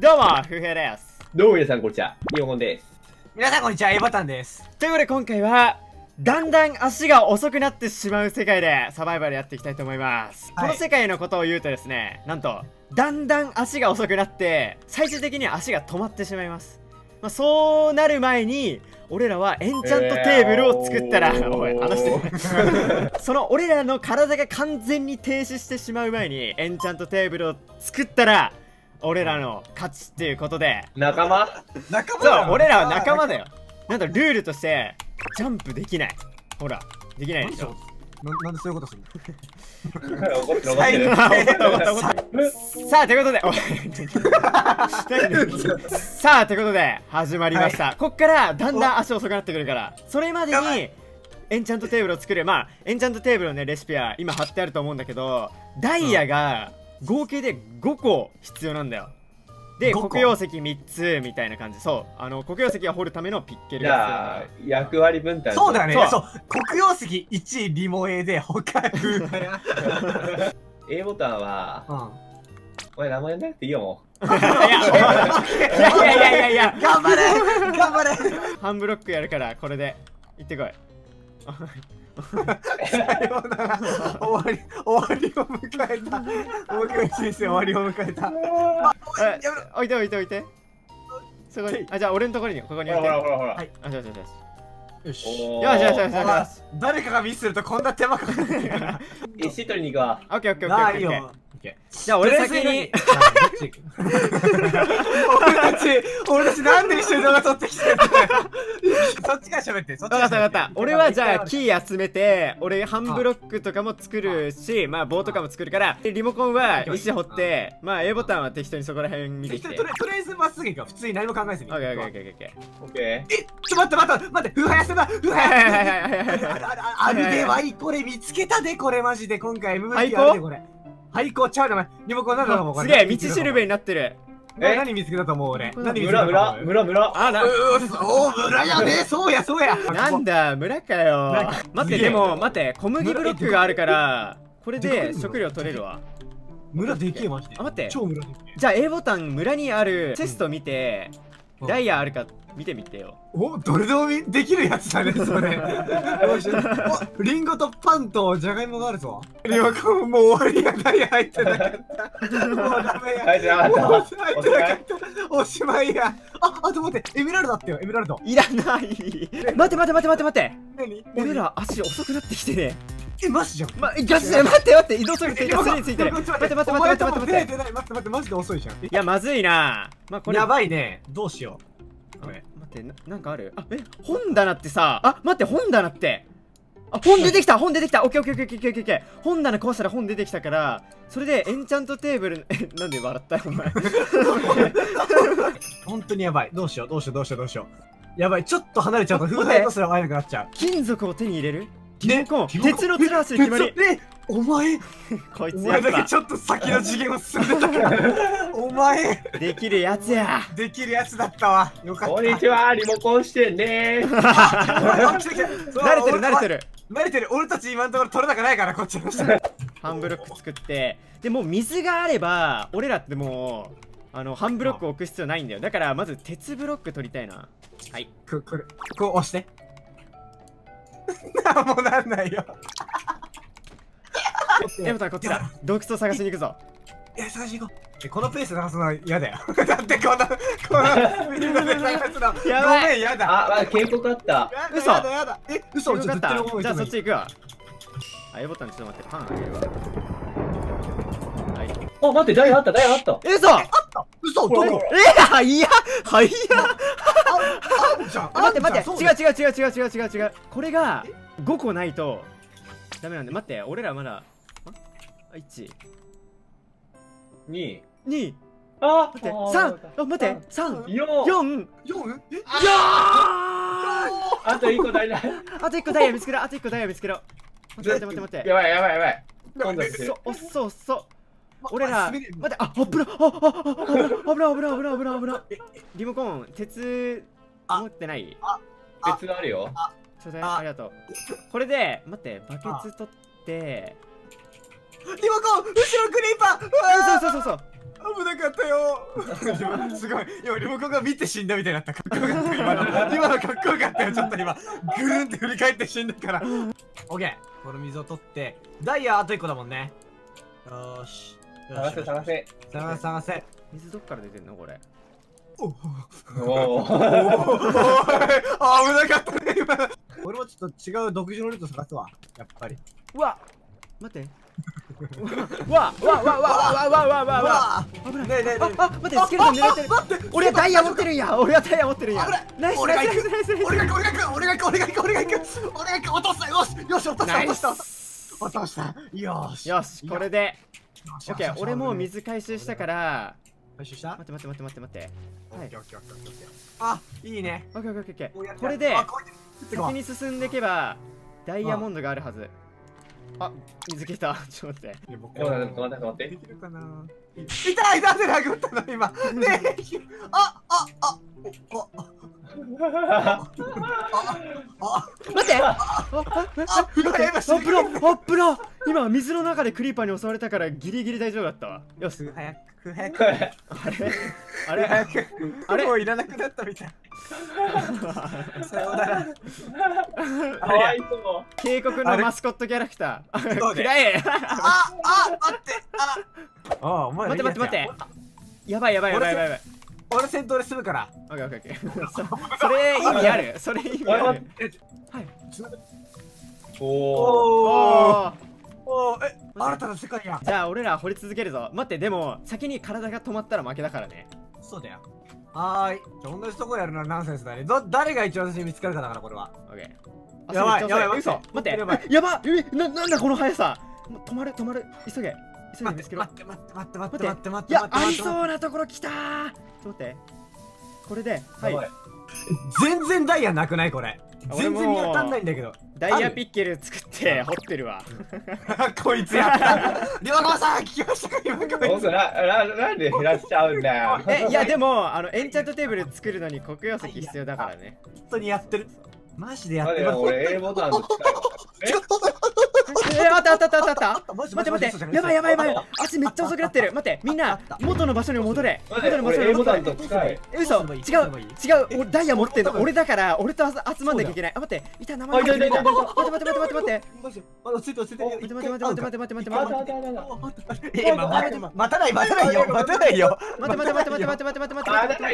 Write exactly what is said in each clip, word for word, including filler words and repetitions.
どうも、ふうへいです。 どうも皆さんこんにちは、イオモンです。 皆さんこんにちは、Aボタンです。 ということで今回は、だんだん足が遅くなってしまう世界でサバイバルやっていきたいと思います。はい、この世界のことを言うとですね、なんと、だんだん足が遅くなって、最終的に足が止まってしまいます。まあ、そうなる前に、俺らはエンチャントテーブルを作ったら、えー、おい、話してその俺らの体が完全に停止してしまう前に、エンチャントテーブルを作ったら、俺らの勝ちっていうことで。 仲間仲間そう、俺らは仲間だよ。なんとルールとして、ジャンプできない。ほら、できないでしょ。 な、なんでそういうことするの怒ってる怒ってる。さあ、ということで、さあ、ということで、始まりました。はい、こっからだんだん足遅くなってくるから、それまでにエンチャントテーブルを作る。まあ、エンチャントテーブルのね、レシピは今貼ってあると思うんだけど、ダイヤが合計でごこ必要なんだよ。で、黒曜石みっつみたいな感じ。そう。あの、黒曜石を掘るためのピッケルが必要。じゃあ、役割分担。 そうだね。そう。黒曜石いちリモエで他風だよ。 A ボタンは、うん、お前名前なくていいよ、もう。 いやいやいやいやいや。 頑張れ頑張れ半ブロックやるから、これで。行ってこい。 さようなら。終わり、終わりを迎えた。大木内先生終わりを迎えた。 置いて置いて置いて。そこに。あ、じゃあ俺のところに、ここに置いて。 ほらほらほら。 はい。あ、よしよしよし。よし。 よしよしよしよし。 誰かがミスするとこんな手間かかるから。 石取りに行くわ。 オッケーオッケーオッケーオッケー。じゃあ俺先に俺たち俺たちなんで一緒に動画撮ってきてるんだよ。そっちから喋って。そっちから分かった分かった。俺はじゃあキー集めて、俺ハンブロックとかも作るし、まあ棒とかも作るから、リモコンは石掘って、まあ A ボタンは適当にそこら辺見てきて。 とりあえずまっすぐ行くわ。普通に何も考えずに。 オッケーオッケーオッケーオッケーオッケー。え、ちょ待って待って待って、ふはやせだ。ふはやあるでわい、これ見つけたで、これマジで今回 エムブイピー あるでこれ。廃校ちゃうな、リモコンなんだと思う。 すげえ、道しるべになってる。 え、何見つけたと思う俺。 何見つけた？村村村村。 あ、な、そう、村やね。そうやそうや。 なんだ、村かよ。待って、でも待って、小麦ブロックがあるから、これで食料取れるわ。 村でけえマジで。 あ、待って。 超村でけえ。 じゃあ A ボタン村にあるチェスト見て、ダイヤあるか見てみてよ。 お、どれでもできるやつだね、それ。リンゴとパンとジャガイモがあるぞ。リモコンもう終わりや、ダイヤ入ってなかった。もうダメや。 入ってなかった。 入ってなかった。おしまいや。あ、あと待って、エメラルドあったよ、エメラルド。 いらない。待って待って待って待って待って。何？俺ら足遅くなってきてね。 え、マジじゃん。 ま、ガチで待って待って、移動する手がすについてる。待って待って待って待って待って待って。 待って待って、マジで遅いじゃん。いや、まずいな。まあこれやばいね。どうしよう。 これ待って、な、なんかある？あ、え、本棚ってさ、あ、待って、本棚って。あ、本出てきた、本出てきた。オッケーオッケーオッケーオッケーオッケー。本棚壊したら本出てきたから、それでエンチャントテーブル、え、なんで笑ったよお前。 本当にやばい。どうしようどうしようどうしようどうしよう。やばい、ちょっと離れちゃうと風船とすら会えなくなっちゃう。 金属を手に入れる？ね、鉄のツラースで決まり。 え、お前こいつお前だけちょっと先の次元を進んでたからお前できるやつや。 できるやつだったわ。よかった。 こんにちは、リモコンしてね。 慣れてる慣れてる慣れてる。俺たち今のところ取れ高ないからこっちの人。 半ブロック作って、でもう水があれば俺らってもうあの半ブロック置く必要ないんだよ。だからまず鉄ブロック取りたいな。はい、 ここれこう押して。なんもなんないよ。 エボタンこっちだ。洞窟を探しに行くぞ。 え、探しに行こう。このペースで探すのは嫌だよ。だってこのこのスピードで探すのごめん、嫌だ。 あ、警告あった。 嘘。 やだやだ。え、嘘。 じゃあそっち行くわ。あ、エボタンちょっと待って、パンあげるわ。はい。 あ、待って、ダイヤあった、ダイヤあった。 嘘。 あった。嘘。どこ？ え、いや、はいや。 じゃん。 待って待って、違う違う違う違う違う違う違う。これがごこないとダメなんで。待って、俺らまだあ、いち、 に、 に、 あ、 待って、さん、あ、待って、さん、よん、よん、 よん、え、 あといっこダイヤ。 あといっこダイヤ見つけろ、あといっこダイヤ見つけろ。待って待って待って。 やばいやばいやばい。 おっそおっそ。俺ら、待って、あ、危な、あ、あ、危な、危な、危な、危な、危な、危な、危な。リモコン、鉄持ってない？ 鉄あるよ。 ちょうだい、ありがとう。これで、待って、バケツ取って。 リモコン、後ろクリーパー。 そうそうそうそう。 危なかったよ。すごい。今リモコンが見て死んだみたいになった。かっこよかった。今の今のかっこよかったよ。ちょっと今ぐるんって振り返って死んだから。オッケー。この水を取ってダイヤあといっこだもんね。よーし。 探せ探せ。 探せ探せ。 水どっから出てんのこれ。 おお。 おお。 危なかったね今。俺もちょっと違う独自のルート探すわ。やっぱり。 うわ待って。わわわわわわわわわわ危ない。 ねえねえねえ。 あ待ってスケルトン狙ってる。俺はダイヤ持ってるんや。俺はダイヤ持ってるんや。ナイス俺がナイ行くスナイスナイス。 俺が行く俺が行く俺が行く俺が行く俺が行く俺が行く落としたよしよし落とした落とした落としたよしよしこれでオオッケー。俺もう水回収したから回収した待って待って待って待って待ってはい。 あいいね。 オッケーオッケーオッケー。これで先先に進んでいけばダイヤモンドがあるはず。あ水来た。ちょっと待って。 待って待って待って。 できるかな。痛いなんで殴ったの今。ねえ。あああおああ待ってああプロあプロ今水の中でクリーパーに襲われたからギリギリ大丈夫だったわ。よし早く早くあれあれ早くあれもういらなくなったみたい。さようなら。 かわいそう。 警告のマスコットキャラクター。 そうね暗い。 ああ待ってああお前待って待って待って。やばいやばいやばいやばいやばい。 俺先頭で済むから。 オッケーオッケーオッケー。そそれ意味ある？それ意味ある？はい。 おお。 おお。 おおえ新たな世界や。 じゃあ俺ら掘り続けるぞ。待ってでも先に体が止まったら負けだからね。 そうだよ。はーい。じゃあ同じとこやるのはナンセンスだね。ど誰が一番最初に見つかるかだからこれは。 オッケー。 やばいやばい嘘。待ってやばいやばえななんだこの速さ。止まる止まる急げ急いで見つけろ。 待って待って待って待って待って待っていや待って。 ありそうなところ来たー。ちょっと待って。これではい。 全然ダイヤなくないこれ。全然見当たんないんだけど。 ダイヤピッケル作って掘ってるわ。 こいつやった。リモコンさん聞きましたか今こいつ。 僕なななんで減らしちゃうんだよ。 えいやでもあのエンチャントテーブル作るのに黒曜石必要だからね。 本当にやってる。マジでやってる。 る。 俺 A ボタンの近い。 えあったあったあったあったあった。 待待って待ってやばいやばいやばい。足めっちゃ遅くなってる。待ってみんな元の場所に戻れ。元の場所に戻れ。 と近い。 え嘘違う違う。俺ダイヤ持ってんの俺だから俺と集まんなきゃいけない。あ待っていた名前が出てきた。待って待って待って待って待って。 待って待って待って待って待って待って待って待って待って待って待って。 え待たない待たないよ待たないよ。 待って待って待って待って待って待って待って待って待って待って待って待って待って待って待って待って待って待って待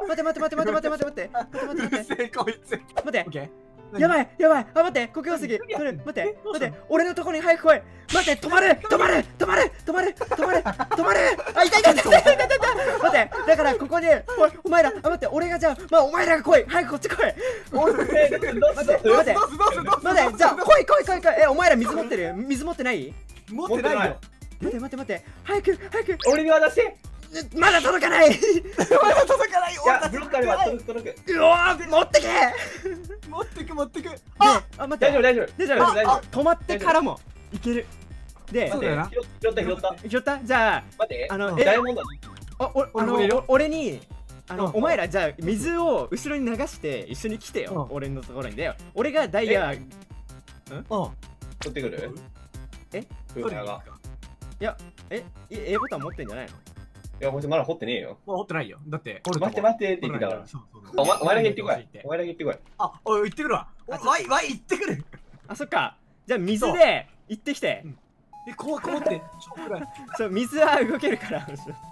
って。やばいやばいあ待って黒曜石待って待って待って俺のところに早く来い。待って止まる止まる止まる止まる止まる止まるあ痛い痛い痛い痛い痛い痛い待ってだからここにお前らあ待って俺がじゃあまあお前らが来い早くこっち来い。待って待って待ってじゃあ来い来い来い来い。えお前ら水持ってる水持ってない？ 持ってないよ。 待って待って待って早く早く俺に渡して。 まだ届かない。 まだ届かないよ。 いやブロックあれば届く届く。 うわ持ってけ。 持ってく持ってく。 ああ待って大丈夫大丈夫大丈夫大丈夫。止まってからもいける。でそうだよな。 拾った拾った拾ったじゃあ待ってあのダイヤモンド。 あおあの俺にあのお前らじゃあ水を後ろに流して一緒に来てよ俺のところに。で俺がダイヤうん取ってくる？ え？ 取りがいやえ A ボタン持ってんじゃないの？ いやこいつまだ掘ってねえよ。 もう掘ってないよ。だって待って待ってって言ってたから。お前お前だけ行ってこい。お前だけ行ってこい。 あおい行ってくるわ。わいわい行ってくる。 あそっかじゃあ水で行ってきて。 えこうこうってそう水は動けるから。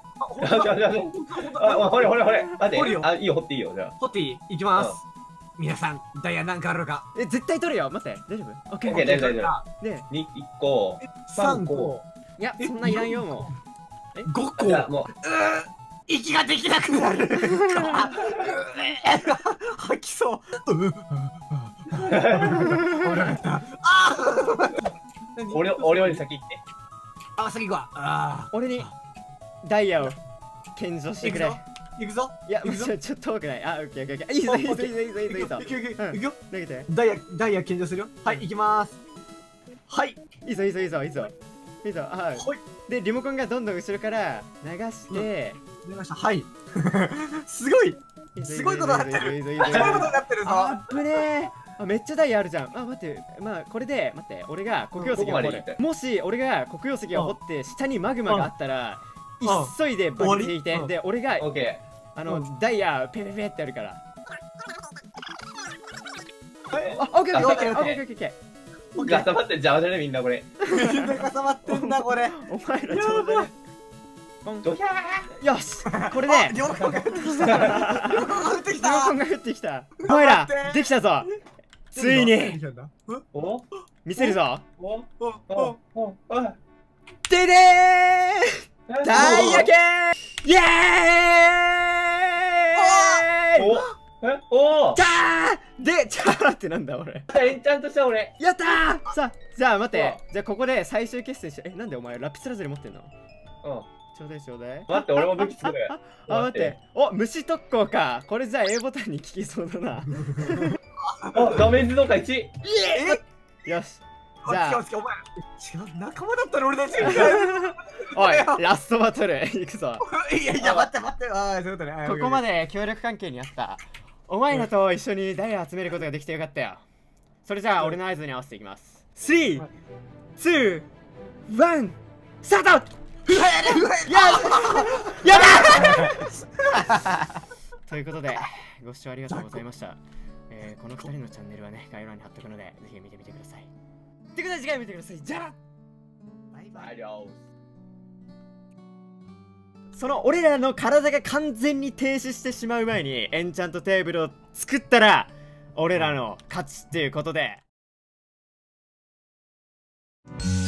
あほれほれほれ待ってあいいよ掘っていいよじゃあ。 掘っていい行きます。皆さんダイヤなんかあるか。 え絶対取るよ待って大丈夫？オッケーオッケー大丈夫大丈夫。 でにいっこさんこいやそんないらんよもう。 えごこもう息ができなくなる。吐きそう。 俺俺より先行って。 あ先行くわ。あ俺にダイヤを献上してくれ。 行くぞ。 いやちょちょっと遠くない。あオッケーオッケーオッケー。いいぞいいぞいいぞいいぞいいぞいいぞ。 行く行くよ。 投げて。 ダイヤダイヤ献上するよ。はい行きます。はいいいぞいいぞいいぞいいぞいいぞ。はいでリモコンがどんどん後ろから流して出ました。はいすごいすごいことになってる。すごいことになってるぞ。 あっぶねー。めっちゃダイヤあるじゃん。あ待ってまあこれで待って俺が黒曜石を掘る。もし俺が黒曜石を掘って下にマグマがあったら急いでバケツ引いて、で俺がオッケあのダイヤペペペってやるから。 ー。 あ、オッケーオッケーオッケーオッケーオッケー。 ガサまって邪魔じゃねみんなこれ。 みんな固まってんなこれ。 お前らちょうだい。 ドキャー。 よし、これでリモコンが降ってきた。リモコンが降ってきた。 リモコンが降ってきた。お前らできたぞ。ついにお見せるぞ。 おおおおででーダイヤ系イエーイおおチャーで、チャーってなんだ俺。 エンチャントした俺。 やったー。さあ、じゃあ待って。じゃあここで最終決戦しよう。え、なんでお前ラピスラズリ持ってんの？ うん。 ちょうだいちょうだい。 待って、俺も武器作る。 あ、待って。お、虫特攻か。これじゃあ A ボタンに効きそうだな。 あ、ダメージ増加いち。 えよし。じゃあ、 お前違う、仲間だったら俺たち。 おい、ラストバトル行くぞ。 いやいや、待って待って。ああ、そういうことね。 ここまで協力関係にあった。お前らと一緒にダイヤ集めることができてよかったよ。それじゃあ俺の合図に合わせていきます。スリー、ツー、ワン、スタート。ややだということで、ご視聴ありがとうございました。えー、このふたりのチャンネルはね、概要欄に貼っておくので、ぜひ見てみてください。ということで次回見てください。じゃらバイバイ。 その俺らの体が完全に停止してしまう前にエンチャントテーブルを作ったら俺らの勝ちっていうことで。